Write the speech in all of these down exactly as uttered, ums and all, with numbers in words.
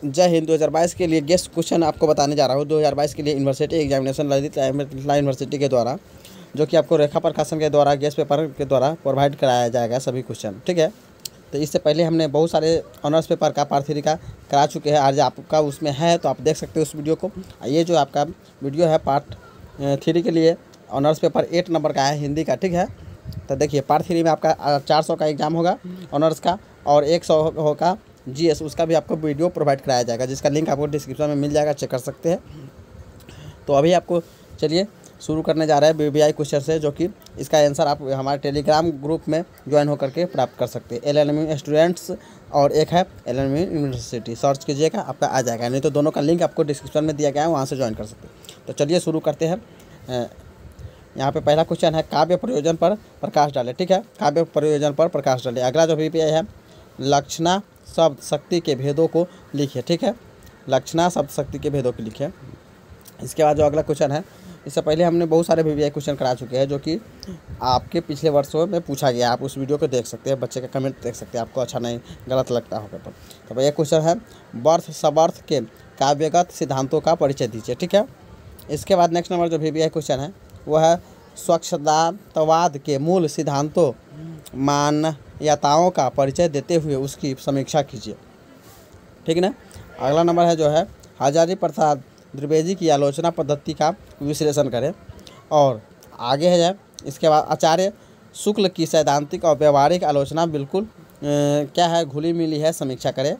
जय हिंद। दो हज़ार बाईस के लिए गेस्ट क्वेश्चन आपको बताने जा रहा हूँ। दो हज़ार बाईस के लिए university examination Lalit Narayan university के द्वारा, जो कि आपको रेखा प्रकाशन के द्वारा गेस्ट पेपर के द्वारा प्रोवाइड कराया जाएगा सभी क्वेश्चन, ठीक है। तो इससे पहले हमने बहुत सारे ऑनर्स पेपर का पार्ट थ्री का करा चुके हैं। आज आपका उसमें है तो आप देख सकते हो उस वीडियो को। ये जो आपका वीडियो है पार्ट थ्री के लिए ऑनर्स पेपर एट नंबर का है हिंदी का, ठीक है। तो देखिए पार्ट थ्री में आपका चार सौ का एग्ज़ाम होगा ऑनर्स का, और एक सौ होगा जीएस, उसका भी आपको वीडियो प्रोवाइड कराया जाएगा, जिसका लिंक आपको डिस्क्रिप्शन में मिल जाएगा, चेक कर सकते हैं। तो अभी आपको चलिए शुरू करने जा रहे हैं बीबीआई क्वेश्चन से, जो कि इसका आंसर आप हमारे टेलीग्राम ग्रुप में ज्वाइन होकर के प्राप्त कर सकते हैं। एलएनएम स्टूडेंट्स और एक है एलएनएम यूनिवर्सिटी, सर्च कीजिएगा आपका आ जाएगा, नहीं तो दोनों का लिंक आपको डिस्क्रिप्शन में दिया गया है, वहाँ से ज्वाइन कर सकते हैं। तो चलिए शुरू करते हैं। यहाँ पे पहला क्वेश्चन है काव्य प्रयोजन पर प्रकाश डाले, ठीक है। काव्य प्रयोजन पर प्रकाश डाले। अगला जो बीबीआई है लक्षणा शब्द शक्ति के भेदों को लिखिए, ठीक है। लक्षणा शब्द शक्ति के भेदों को लिखिए। इसके बाद जो अगला क्वेश्चन है, इससे पहले हमने बहुत सारे बीबीआई क्वेश्चन करा चुके हैं, जो कि आपके पिछले वर्षों में पूछा गया। आप उस वीडियो को देख सकते हैं, बच्चे का कमेंट देख सकते हैं, आपको अच्छा नहीं गलत लगता होगा तो। तो भाई ये क्वेश्चन है बर्थ समर्थ के काव्यगत सिद्धांतों का परिचय दीजिए, ठीक है। इसके बाद नेक्स्ट नंबर जो बीबीआई क्वेश्चन है वो है स्वच्छतावाद के मूल सिद्धांतों मान्यताओं का परिचय देते हुए उसकी समीक्षा कीजिए, ठीक है ना। अगला नंबर है जो है हजारी प्रसाद द्विवेदी की आलोचना पद्धति का विश्लेषण करें। और आगे है जाए इसके बाद आचार्य शुक्ल की सैद्धांतिक और व्यवहारिक आलोचना बिल्कुल ए, क्या है घुली मिली है, समीक्षा करें।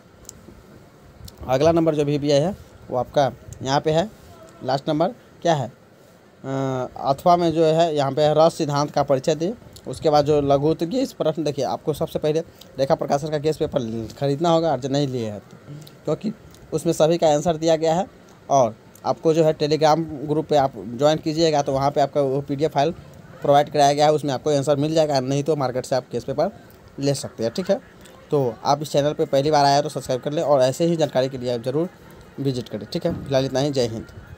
अगला नंबर जो भी भी है वो आपका यहाँ पे है लास्ट नंबर क्या है अथवा में जो है यहाँ पे है रस सिद्धांत का परिचय दे। उसके बाद जो लघुत्तर की इस प्रश्न देखिए, आपको सबसे पहले रेखा प्रकाशन का गेस्ट पेपर खरीदना होगा, और जो नहीं लिए है तो, क्योंकि उसमें सभी का आंसर दिया गया है। और आपको जो है टेलीग्राम ग्रुप पे आप ज्वाइन कीजिएगा तो वहाँ पे आपका वो पीडीएफ फाइल प्रोवाइड कराया गया है, उसमें आपको आंसर मिल जाएगा, नहीं तो मार्केट से आप गेस्ट पेपर ले सकते हैं, ठीक है। तो आप इस चैनल पे पहली बार आया तो सब्सक्राइब कर लें, और ऐसे ही जानकारी के लिए आप ज़रूर विजिट करें, ठीक है। फिलहाल इतना ही, जय हिंद।